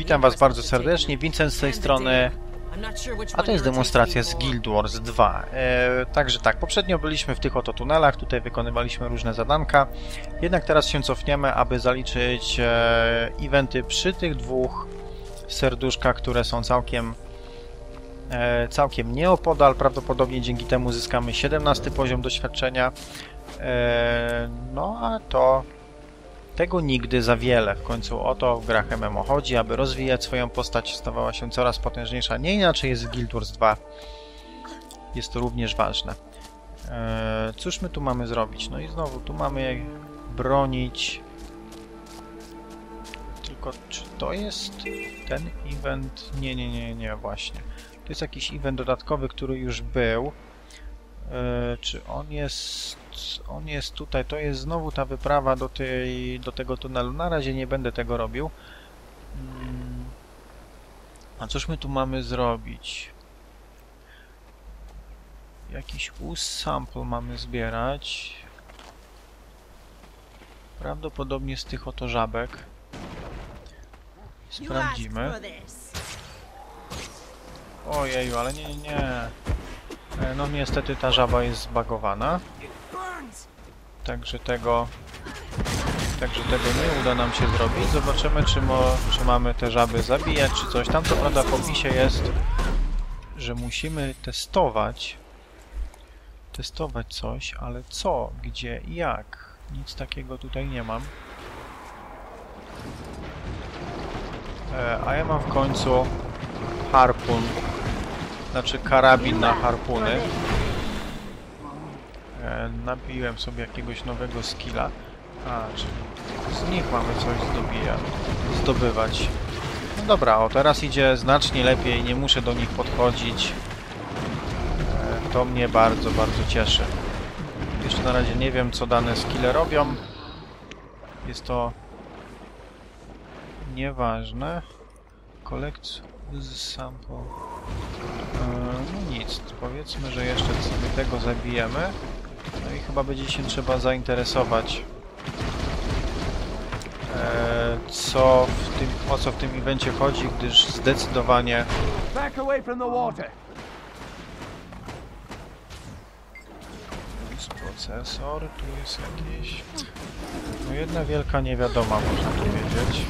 Witam was bardzo serdecznie, Vincent z tej strony, a to jest demonstracja z Guild Wars 2. Także tak, poprzednio byliśmy w tych oto tunelach, tutaj wykonywaliśmy różne zadanka, jednak teraz się cofniemy, aby zaliczyć eventy przy tych dwóch serduszkach, które są całkiem nieopodal. Prawdopodobnie dzięki temu zyskamy 17 poziom doświadczenia. No a to tego nigdy za wiele. W końcu o to w grach MMO chodzi, aby rozwijać swoją postać, stawała się coraz potężniejsza. Nie inaczej jest w Guild Wars 2. Jest to również ważne. Cóż my tu mamy zrobić? No i znowu, tu mamy bronić. Tylko czy to jest ten event? Nie, właśnie. To jest jakiś event dodatkowy, który już był. Czy on jest... On jest tutaj, to jest znowu ta wyprawa do tego tunelu. Na razie nie będę tego robił. A cóż my tu mamy zrobić? Jakiś sample mamy zbierać. Prawdopodobnie z tych oto żabek. Sprawdzimy. Ojeju, ale nie. No niestety ta żaba jest zbagowana. Także tego nie uda nam się zrobić. Zobaczymy, czy mamy te żaby zabijać, czy coś. Tam co prawda w opisie jest, że musimy testować coś, ale co, gdzie i jak? Nic takiego tutaj nie mam. A ja mam w końcu harpun, znaczy karabin na harpuny. Nabiłem sobie jakiegoś nowego skilla. Czyli z nich mamy coś zdobywać. No dobra, o teraz idzie znacznie lepiej, nie muszę do nich podchodzić. To mnie bardzo cieszy. Jeszcze na razie nie wiem, co dane skille robią. Jest to nieważne. Collect sample. No nic, powiedzmy, że jeszcze sobie tego zabijemy. No i chyba będzie się trzeba zainteresować, o co w tym evencie chodzi, gdyż zdecydowanie procesor, tu jest jakiś... No jedna wielka niewiadoma, można powiedzieć.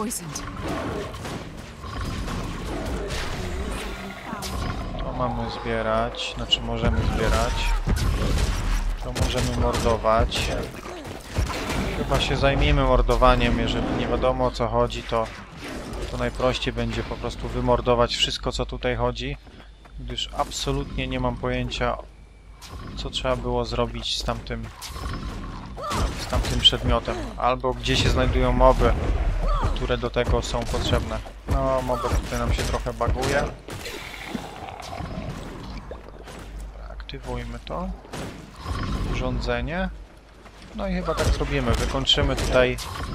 To mamy zbierać, znaczy możemy zbierać. To możemy mordować. Chyba się zajmiemy mordowaniem, jeżeli nie wiadomo o co chodzi, to najprościej będzie po prostu wymordować wszystko, co tutaj chodzi, gdyż absolutnie nie mam pojęcia, co trzeba było zrobić z tamtym przedmiotem, albo gdzie się znajdują moby, które do tego są potrzebne. No, moby tutaj nam się trochę baguje. Aktywujmy to. Urządzenie. No i chyba tak zrobimy. Wykończymy tutaj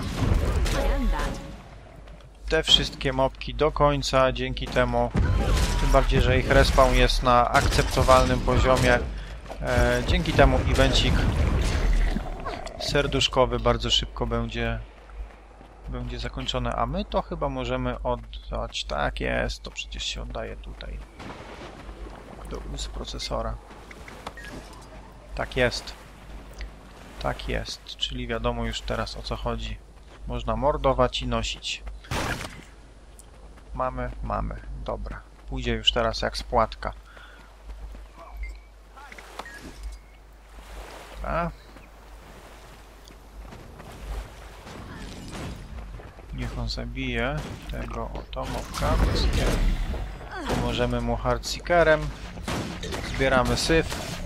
te wszystkie mobki do końca. Dzięki temu, tym bardziej, że ich respawn jest na akceptowalnym poziomie. Dzięki temu evencik serduszkowy bardzo szybko będzie zakończony. A my to chyba możemy oddać. Tak jest, to przecież się oddaje tutaj. Do procesora. Tak jest. Tak jest, czyli wiadomo już teraz o co chodzi. Można mordować i nosić. Mamy. Dobra. Pójdzie już teraz jak spłatka. Dobra. Niech on zabije tego oto mobka. Pomożemy mu hardseekerem. Zbieramy syf.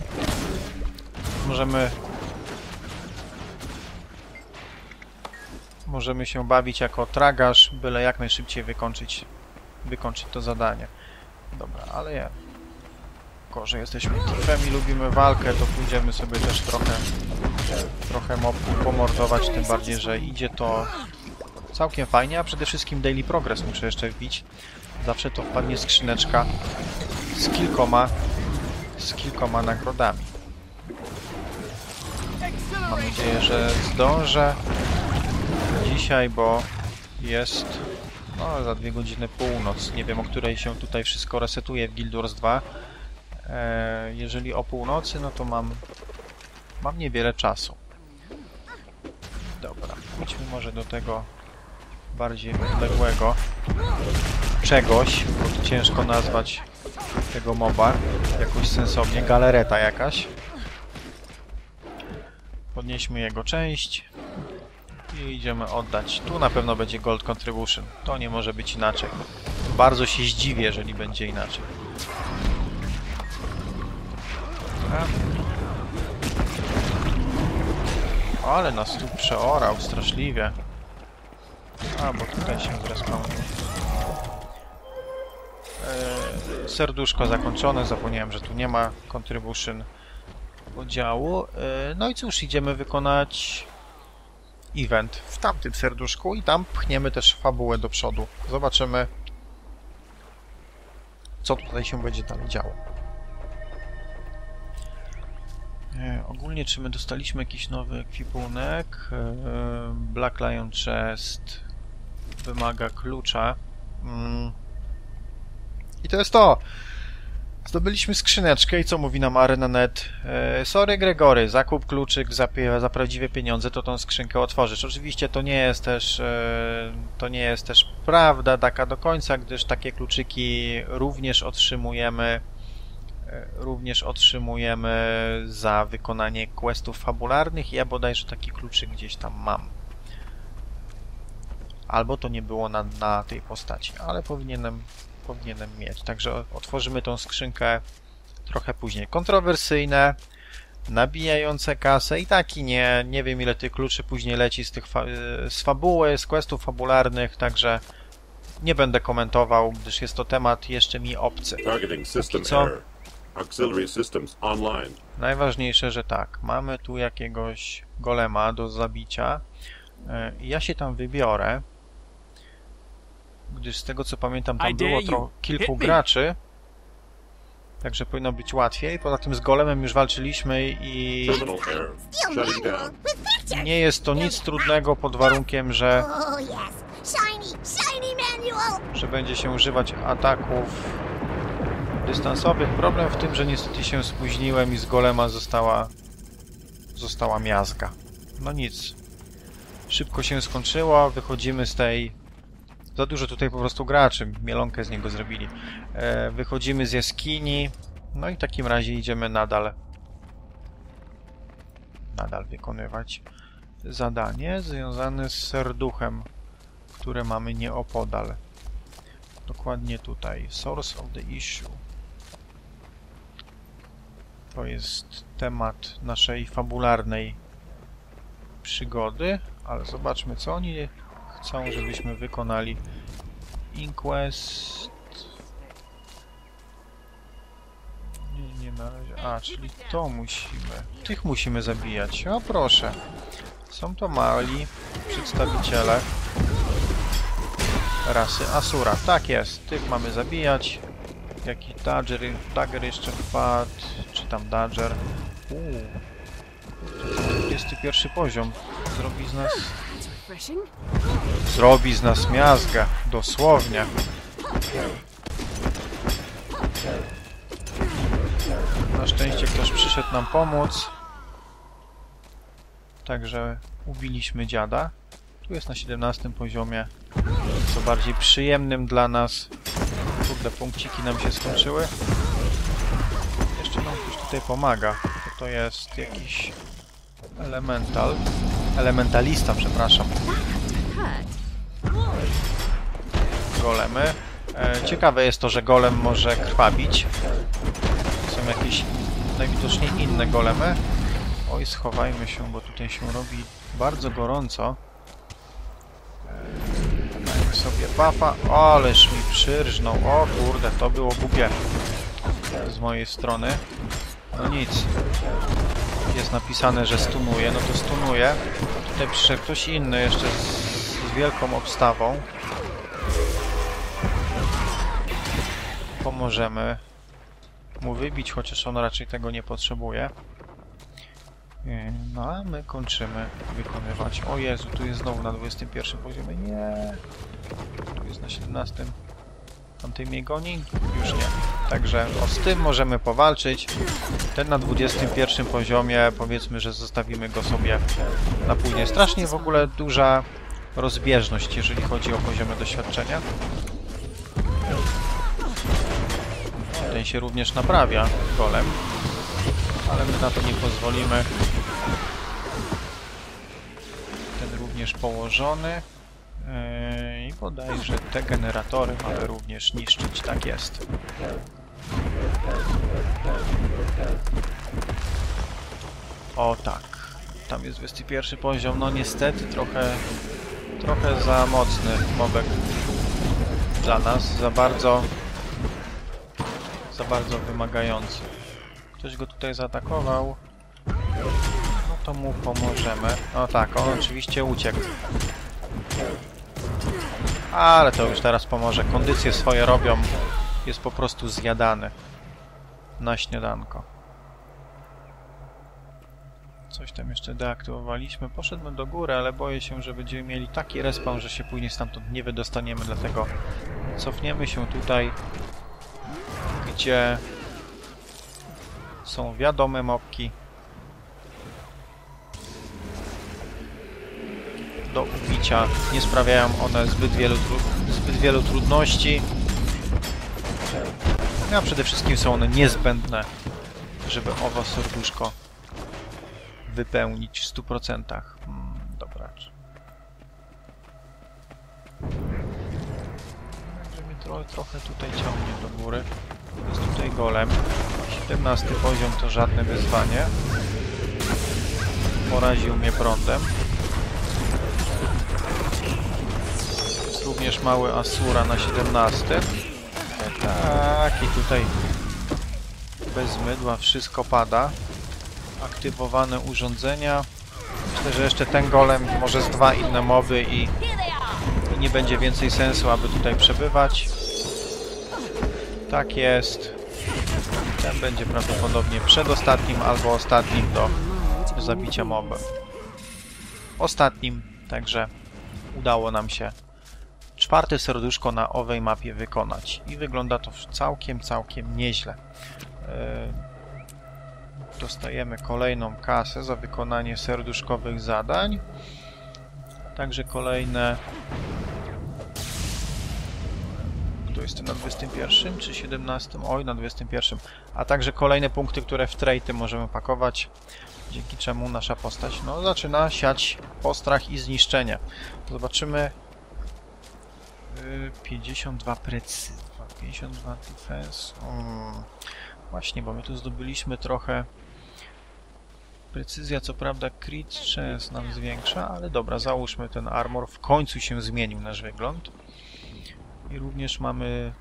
Możemy się bawić jako tragarz, byle jak najszybciej wykończyć to zadanie. Dobra, ale jako że jesteśmy teamem i lubimy walkę, to pójdziemy sobie też trochę mobków pomordować, tym bardziej, że idzie to całkiem fajnie, a przede wszystkim Daily Progress muszę jeszcze wbić. Zawsze to wpadnie skrzyneczka z kilkoma nagrodami. Mam nadzieję, że zdążę dzisiaj, bo jest No, za 2 godziny północ. Nie wiem, o której się tutaj wszystko resetuje w Guild Wars 2. Jeżeli o północy, no to mam niewiele czasu. Dobra, pójdźmy może do tego bardziej odległego czegoś, bo to ciężko nazwać tego moba jakoś sensownie. Galereta jakaś. Podnieśmy jego część i idziemy oddać. Tu na pewno będzie Gold Contribution. To nie może być inaczej. Bardzo się zdziwię, jeżeli będzie inaczej. Dobra. Ale nas tu przeorał straszliwie. A, bo tutaj się zrespawnuje. Serduszko zakończone. Zapomniałem, że tu nie ma Contribution podziału. No i cóż, idziemy wykonać event w tamtym serduszku i tam pchniemy też fabułę do przodu. Zobaczymy, co tutaj się będzie dalej działo. Ogólnie, czy my dostaliśmy jakiś nowy ekwipunek? Black Lion Chest wymaga klucza. I to jest to! Zdobyliśmy skrzyneczkę i co mówi nam Arena.net? Sorry Gregory, zakup kluczyk za prawdziwe pieniądze, to tą skrzynkę otworzysz. Oczywiście to nie jest też prawda taka do końca, gdyż takie kluczyki również otrzymujemy za wykonanie questów fabularnych. Ja bodajże taki kluczyk gdzieś tam mam. Albo to nie było na tej postaci, ale powinienem mieć. Także otworzymy tą skrzynkę trochę później. Kontrowersyjne, nabijające kasę i taki nie wiem ile tych kluczy później leci z fabuły, z questów fabularnych, także nie będę komentował, gdyż jest to temat jeszcze mi obcy. Póki co, najważniejsze, że tak, mamy tu jakiegoś golema do zabicia. Ja się tam wybiorę, gdyż z tego co pamiętam tam było kilku graczy, także powinno być łatwiej. Poza tym z golemem już walczyliśmy i nie jest to nic trudnego pod warunkiem, że będzie się używać ataków dystansowych. Problem w tym, że niestety się spóźniłem i z golema została miazga. No nic. Szybko się skończyło, wychodzimy z tej... Za dużo tutaj po prostu graczy, mielonkę z niego zrobili. Wychodzimy z jaskini, no i w takim razie idziemy nadal wykonywać zadanie związane z serduchem, które mamy nieopodal. Dokładnie tutaj. Source of the issue. To jest temat naszej fabularnej przygody, ale zobaczmy, co oni chcą, żebyśmy wykonali. Inquest. Nie na razie. A, czyli to musimy. Tych musimy zabijać. O proszę. Są to mali przedstawiciele rasy Asura. Tak jest. Tych mamy zabijać. Jaki Dagger jeszcze wpadł. Czy tam Dagger. 21 poziom. Zrobi z nas miazgę. Dosłownie. Na szczęście ktoś przyszedł nam pomóc. Także ubiliśmy dziada. Tu jest na 17 poziomie. Co bardziej przyjemnym dla nas. Kurde, punkciki nam się skończyły. Jeszcze nam ktoś tutaj pomaga. To jest jakiś elementalista, przepraszam. Golemy. Ciekawe jest to, że golem może krwawić. Są jakieś najwidoczniej inne golemy. Oj, schowajmy się, bo tutaj się robi bardzo gorąco. Dajmy sobie buffa. Ależ mi przyrżnął. O kurde, to było głupie z mojej strony. No nic. Jest napisane, że stunuje, no to stunuje. A tutaj przyszedł ktoś inny jeszcze z wielką obstawą. Pomożemy mu wybić, chociaż on raczej tego nie potrzebuje. No a my kończymy wykonywać. O Jezu, tu jest znowu na 21 poziomie. Nie. Tu jest na 17. Tamtej mnie goni? Już nie. Także z tym możemy powalczyć. Ten na 21 poziomie, powiedzmy, że zostawimy go sobie na później. Strasznie w ogóle duża rozbieżność, jeżeli chodzi o poziomy doświadczenia. Ten się również naprawia golem, ale my na to nie pozwolimy. Ten również położony. I bodajże te generatory mamy również niszczyć, tak jest. O tak, tam jest 21 poziom, no niestety trochę za mocny mobek dla nas, za bardzo wymagający. Ktoś go tutaj zaatakował, no to mu pomożemy. No tak, on oczywiście uciekł. Ale to już teraz pomoże. Kondycje swoje robią. Jest po prostu zjadany. Na śniadanko. Coś tam jeszcze deaktywowaliśmy. Poszedłem do góry, ale boję się, że będziemy mieli taki respawn, że się później stamtąd nie wydostaniemy. Dlatego cofniemy się tutaj, gdzie są wiadome mopki. Do ubicia. Nie sprawiają one zbyt wielu trudności. A przede wszystkim są one niezbędne, żeby owo serduszko wypełnić w 100%. Dobra. Także mnie trochę tutaj ciągnie do góry. Jest tutaj golem. 17 poziom to żadne wyzwanie. Poraził mnie prądem. Jest również mały Asura na 17. Tak, i tutaj bez mydła wszystko pada. Aktywowane urządzenia. Myślę, że jeszcze ten golem, może z 2 inne moby i nie będzie więcej sensu, aby tutaj przebywać. Tak jest. Ten będzie prawdopodobnie przedostatnim albo ostatnim do zabicia mobem. Ostatnim, także udało nam się 4. serduszko na owej mapie wykonać. I wygląda to całkiem nieźle. Dostajemy kolejną kasę za wykonanie serduszkowych zadań. Także kolejne... Tu jest na 21 czy 17? Oj, na 21. A także kolejne punkty, które w trejty możemy pakować. Dzięki czemu nasza postać zaczyna siać postrach i zniszczenie. Zobaczymy. 52 precyzja, 52 defense. Właśnie, bo my tu zdobyliśmy trochę. Precyzja, co prawda, crit chance nam zwiększa, ale dobra, załóżmy ten armor. W końcu się zmienił nasz wygląd. I również mamy...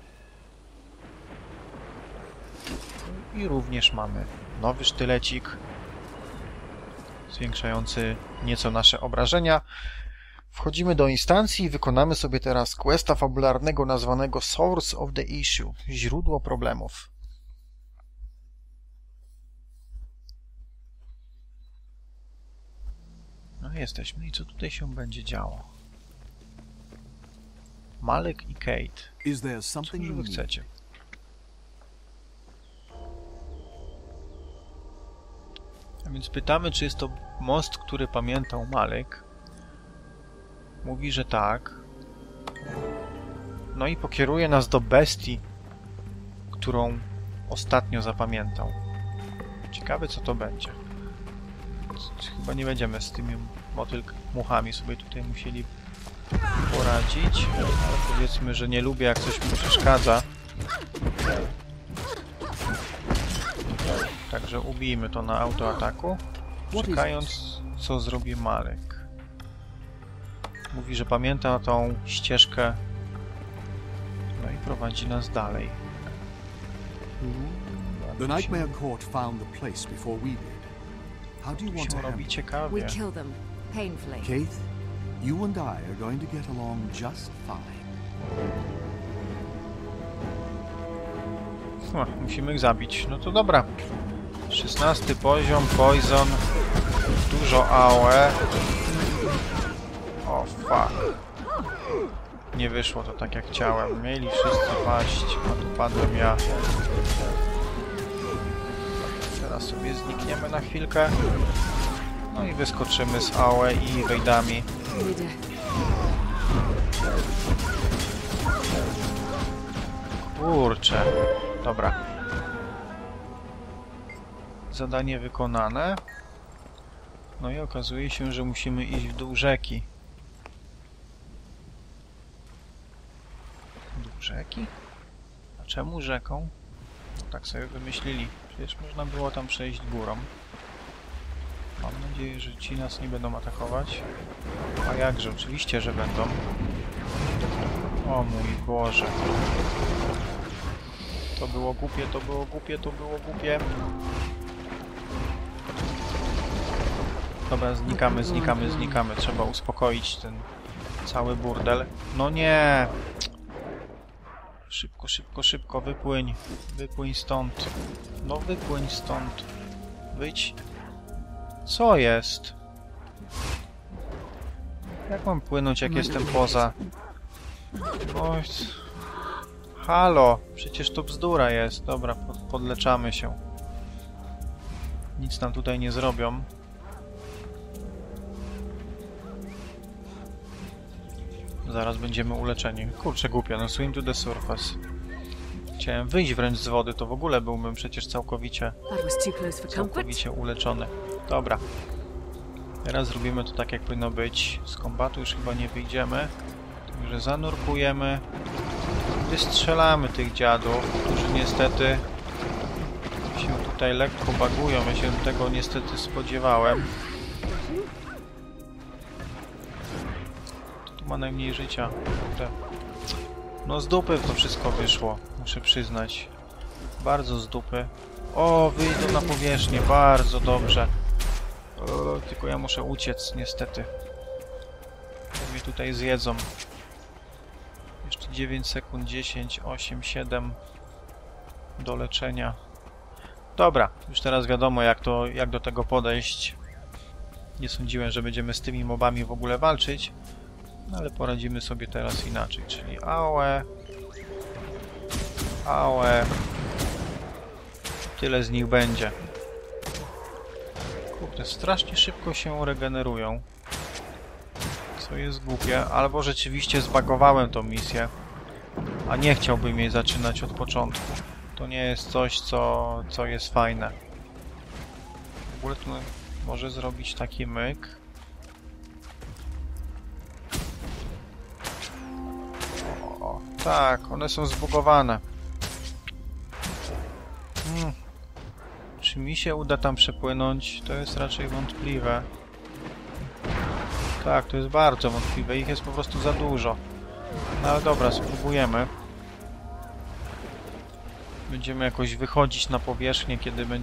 nowy sztylecik zwiększający nieco nasze obrażenia. Wchodzimy do instancji i wykonamy sobie teraz questa fabularnego nazwanego Source of the Issue, źródło problemów. No jesteśmy i co tutaj się będzie działo? Malek i Kate. Co wy chcecie? A więc pytamy, czy jest to most, który pamiętał Malek. Mówi, że tak. No i pokieruje nas do bestii, którą ostatnio zapamiętał. Ciekawe, co to będzie. Chyba nie będziemy z tymi muchami sobie tutaj musieli poradzić, ale powiedzmy, że nie lubię, jak coś mi przeszkadza. Także ubijmy to na autoataku, czekając, co zrobi Malek. Mówi, że pamięta tą ścieżkę, no i prowadzi nas dalej. The Nightmare Court found the place before we did. How do you want to robi ciekawie. We kill them painfully. Keith, you and I are going to get along just fine. Musimy ich zabić. No to dobra. 16 poziom, poison, dużo AOE. O fuck. Nie wyszło to tak jak chciałem. Mieli wszyscy paść, a tu padłem ja. Teraz sobie znikniemy na chwilkę. No i wyskoczymy z AOE i wejdami. Kurczę. Dobra. Zadanie wykonane. No i okazuje się, że musimy iść w dół rzeki. Dół rzeki? A czemu rzeką? Tak sobie wymyślili. Przecież można było tam przejść górą. Mam nadzieję, że ci nas nie będą atakować. A jakże? Oczywiście, że będą. O mój Boże. To było głupie, to było głupie, to było głupie. Dobra, znikamy, znikamy, znikamy. Trzeba uspokoić ten cały burdel. No nie! Szybko, szybko, szybko, wypłyń. Wypłyń stąd. No wypłyń stąd. Wyjdź. Co jest? Jak mam płynąć, jak jestem poza? Oj. Halo! Przecież to bzdura jest. Dobra, podleczamy się. Nic nam tutaj nie zrobią. Zaraz będziemy uleczeni. Kurczę, głupio, no swim to the surface. Chciałem wyjść wręcz z wody, to w ogóle byłbym przecież całkowicie uleczony. Dobra. Teraz zrobimy to tak, jak powinno być. Z kombatu już chyba nie wyjdziemy. Także zanurkujemy. Wystrzelamy tych dziadów, którzy niestety się tutaj lekko bagują. Ja się tego niestety spodziewałem. Kto tu ma najmniej życia? No z dupy to wszystko wyszło, muszę przyznać. Bardzo z dupy. O, wyjdą na powierzchnię, bardzo dobrze. O, tylko ja muszę uciec, niestety. Mnie tutaj zjedzą. Jeszcze 9 sekund, 10, 8, 7 do leczenia. Dobra, już teraz wiadomo jak do tego podejść. Nie sądziłem, że będziemy z tymi mobami w ogóle walczyć. No ale poradzimy sobie teraz inaczej, czyli AOE. AOE. Tyle z nich będzie. Kurde, strasznie szybko się regenerują. Co jest głupie, albo rzeczywiście zbagowałem tą misję, a nie chciałbym jej zaczynać od początku. To nie jest coś, co jest fajne. W ogóle tu może zrobić taki myk. O, tak, one są zbugowane. Czy mi się uda tam przepłynąć? To jest raczej wątpliwe. Tak, to jest bardzo wątpliwe. Ich jest po prostu za dużo. No ale dobra, spróbujemy. Będziemy jakoś wychodzić na powierzchnię,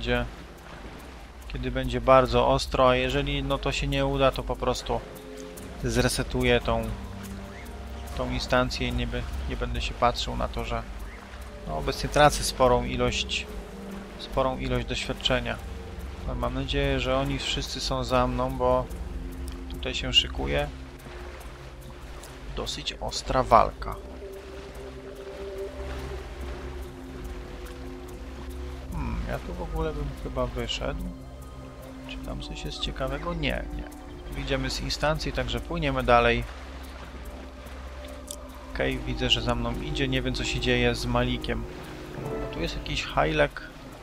kiedy będzie bardzo ostro, a jeżeli no to się nie uda, to po prostu zresetuję tą instancję i nie będę się patrzył na to, że no, obecnie tracę sporą ilość doświadczenia. Ale mam nadzieję, że oni wszyscy są za mną, bo tutaj się szykuje dosyć ostra walka. Ja tu w ogóle bym chyba wyszedł. Czy tam coś jest ciekawego? Nie, nie. Wyjdziemy z instancji, także płyniemy dalej. Okej, widzę, że za mną idzie. Nie wiem, co się dzieje z Malikiem. Tu jest jakiś hajlek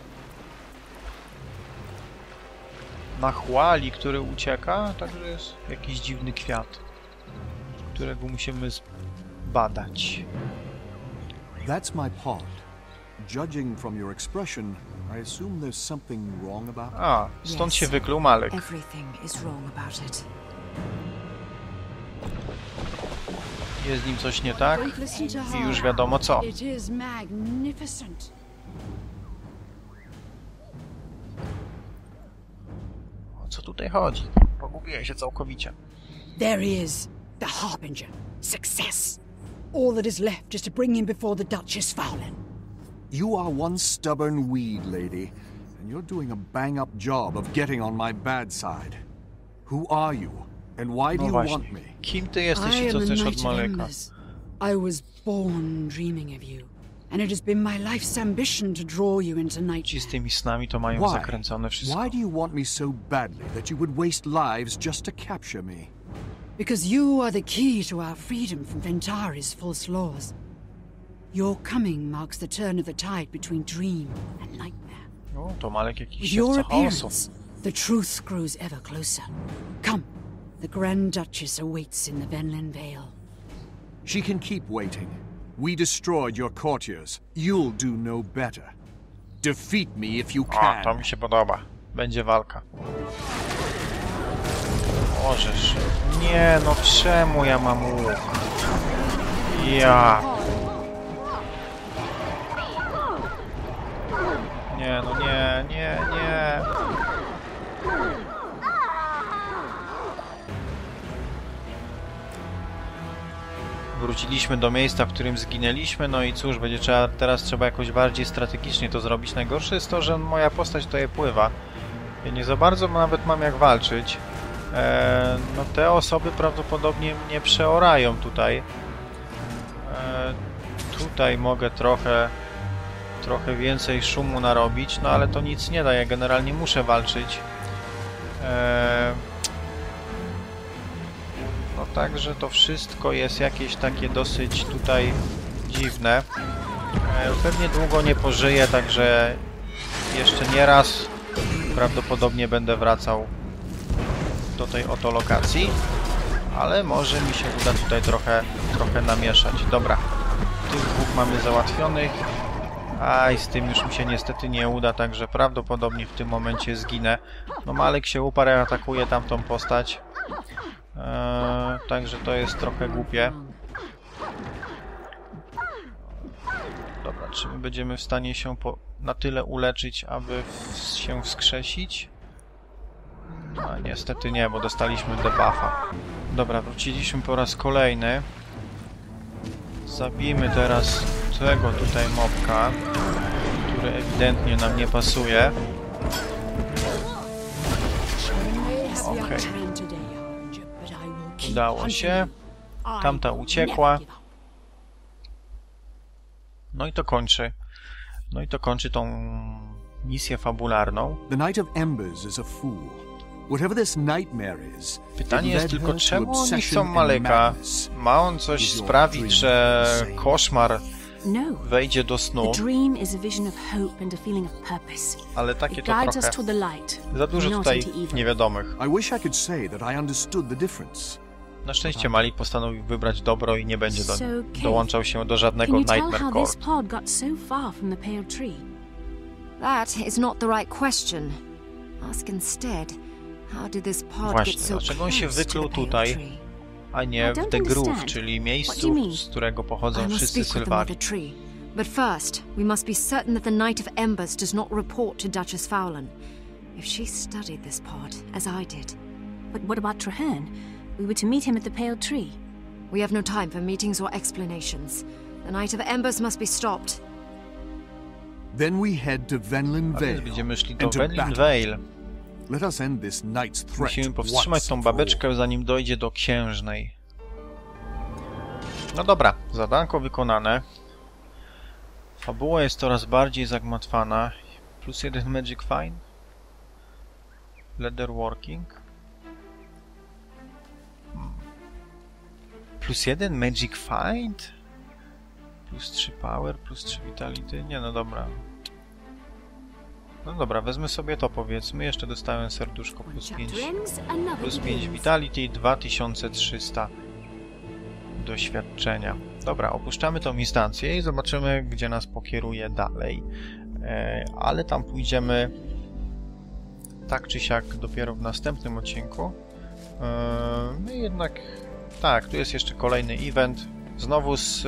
na chłali, który ucieka, także jest jakiś dziwny kwiat, którego musimy zbadać. That's my pod. Judging from your expression, I assume there's something wrong about it. A, stąd się wykluł Malek. Everything is wrong about it. Jest z nim coś nie tak i już wiadomo co. It is magnificent. O co tutaj chodzi? Pogubiłem się całkowicie. There he is, the Harbinger. Success. All that is left is to bring him before the Duchess Fowlin. You are one stubborn weed, lady. and you're doing a bang-up job of getting on my bad side. Who are you, and why do No you właśnie. want me? Kim ty jesteś I i am co the chcesz Knight od of Maleka? Embers. I was born dreaming of you, and it has been my life's ambition to draw you into Ci Nightmare. z tymi snami to mają Why? zakręcone wszystko. Why do you want me so badly that you would waste lives just to capture me? Because you are the key to our freedom from Ventari's false laws. Your coming marks the turn of the tide between dream and nightmare. O, to Malek With jakiś your siewca chaosu. appearance, the truth grows ever closer. Come, the Grand Duchess awaits in the Venlin Vale. She can keep waiting. We destroyed your courtiers. You'll do no better. Defeat me if you O, to can. mi się podoba. Będzie walka. Możesz. Nie, no czemu ja mam łuk? Ja. Nie, no nie, nie, nie. Wróciliśmy do miejsca, w którym zginęliśmy, no i cóż, teraz trzeba jakoś bardziej strategicznie to zrobić. Najgorsze jest to, że moja postać tutaj pływa. Ja nie za bardzo nawet mam jak walczyć. No te osoby prawdopodobnie mnie przeorają tutaj. Tutaj mogę trochę więcej szumu narobić, no ale to nic nie da, ja generalnie muszę walczyć. No także to wszystko jest jakieś takie dosyć tutaj dziwne. Pewnie długo nie pożyję, także jeszcze nie raz prawdopodobnie będę wracał do tej oto lokacji, ale może mi się uda tutaj trochę namieszać. Dobra, tych dwóch mamy załatwionych, a i z tym już mi się niestety nie uda, także prawdopodobnie w tym momencie zginę. No Malek się uparł, atakuje tamtą postać, także to jest trochę głupie. Dobra, czy my będziemy w stanie się na tyle uleczyć, aby się wskrzesić? No, niestety nie, bo dostaliśmy debuffa. Dobra, wróciliśmy po raz kolejny. Zabijmy teraz tego tutaj mobka, który ewidentnie nam nie pasuje. Okej. Udało się. Tamta uciekła. No i to kończy. No i to kończy tą misję fabularną. The Knight of Embers is a fool. Whatever this nightmare is, Pytanie it jest led tylko, her to czemu oni obsession chcą and Maleka? madness. Ma on coś sprawić, że koszmar No. wejdzie do snu, The dream is a vision of hope and a feeling of purpose. ale takie It to guides us trochę to the light, za dużo not tutaj into evil. niewiadomych. I wish I could say that I understood the difference. Na szczęście Malik postanowił wybrać dobro i nie będzie So, Kate, dołączał się do żadnego Can you tell Nightmare how Court. this pod got so far from the pale tree? That is not the right question. Ask instead, how did this pod Właśnie, get so dlaczego on się close to wykluł the pale tutaj, tree? a I nie w don't The Groove, understand. czyli What do you miejscu, mean? z którego pochodzą I must wszyscy speak with the Mother Sylwari. Tree. But first, we must be certain that the Knight of Embers does not report to Duchess Fowlan. If she studied this pod, as I did, But what about Traherne? We were to meet him at the pale tree. we have no time for meetings or explanations. The Knight of Embers must be stopped. Then we head to Venlin A Vale więc będziemy szli do and to Venlin battle. Vale. Let us end this night's threat Musimy powstrzymać once tą and for all. babeczkę, zanim dojdzie do księżnej. No dobra, zadanko wykonane. Fabuła jest coraz bardziej zagmatwana. Plus 1 Magic Find. Leatherworking. Plus 1 Magic Find? Plus 3 Power, plus 3 Vitality? Nie, no dobra. No dobra, wezmę sobie to, powiedzmy. Jeszcze dostałem serduszko plus 5. Plus 5 Vitality, 2300 doświadczenia. Dobra, opuszczamy tą instancję i zobaczymy, gdzie nas pokieruje dalej. Ale tam pójdziemy tak czy siak dopiero w następnym odcinku. My jednak... Tak, tu jest jeszcze kolejny event. Znowu z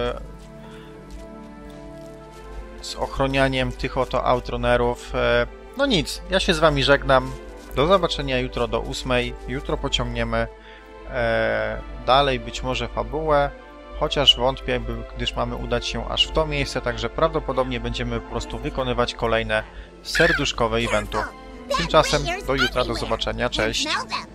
ochronianiem tych oto outrunnerów. No nic, ja się z wami żegnam. Do zobaczenia jutro do 8. Jutro pociągniemy dalej być może fabułę, chociaż wątpię, gdyż mamy udać się aż w to miejsce, także prawdopodobnie będziemy po prostu wykonywać kolejne serduszkowe eventu. Tymczasem do jutra, do zobaczenia, cześć!